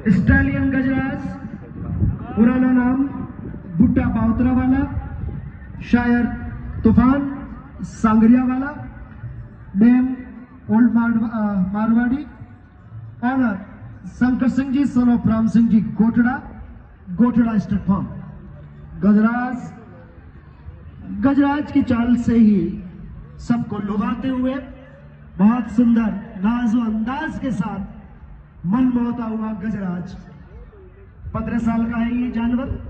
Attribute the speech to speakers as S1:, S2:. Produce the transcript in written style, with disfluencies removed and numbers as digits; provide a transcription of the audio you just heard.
S1: Stallion गजराज, पुराना नाम भुट्टा बाउतरा वाला, शायर तूफान सांगरिया वाला, name old Marwari, owner Shankar Singh ji son of Ram Singh ji Gotda state farm. गजराज की चाल से ही सबको लुभाते हुए बहुत सुंदर नाजो अंदाज के साथ मन मोहता हुआ गजराज 15 साल का है ये जानवर।